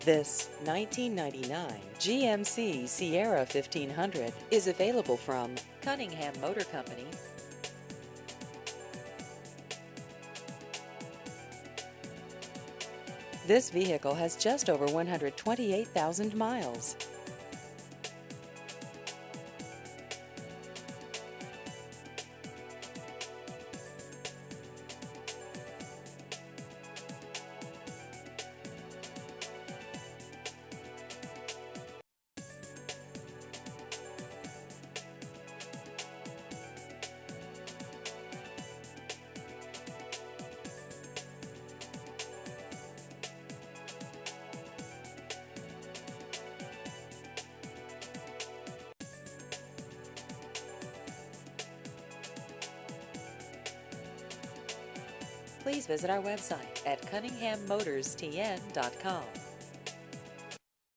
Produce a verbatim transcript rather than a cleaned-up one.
This nineteen ninety-nine G M C Sierra fifteen hundred is available from Cunningham Motor Company. This vehicle has just over one hundred twenty-eight thousand miles. Please visit our website at cunningham motors t n dot com.